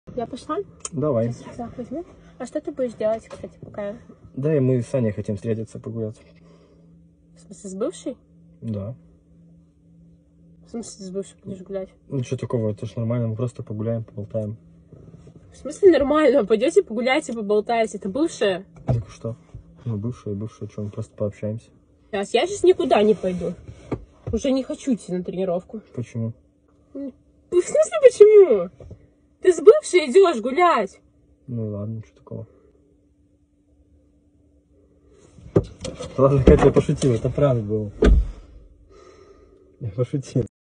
Я пошла? Давай. Рюкзак возьму. А что ты будешь делать, кстати, пока? Да, и мы с Аней хотим встретиться, погулять. В смысле, с бывшей? Да. В смысле, с бывшей будешь гулять? Ну что такого, это ж нормально, мы просто погуляем, поболтаем. В смысле нормально? Пойдете погуляйте, поболтаете. Это бывшая? Так что? Ну, бывшая, что, мы просто пообщаемся. Я сейчас никуда не пойду. Уже не хочу идти на тренировку. Почему? В смысле, почему? Ты с бывшей идешь гулять. Ну ладно, что такого. Ладно, Катя, я пошутил, это правда было. Я пошутил.